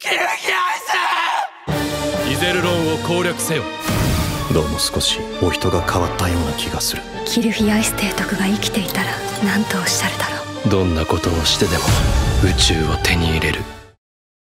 キルヒアイス！イゼルロンを攻略せよ。 どうも少しお人が変わったような気がする。 キルフィアイス提督が生きていたら何とおっしゃるだろう。 どんなことをしてでも宇宙を手に入れる。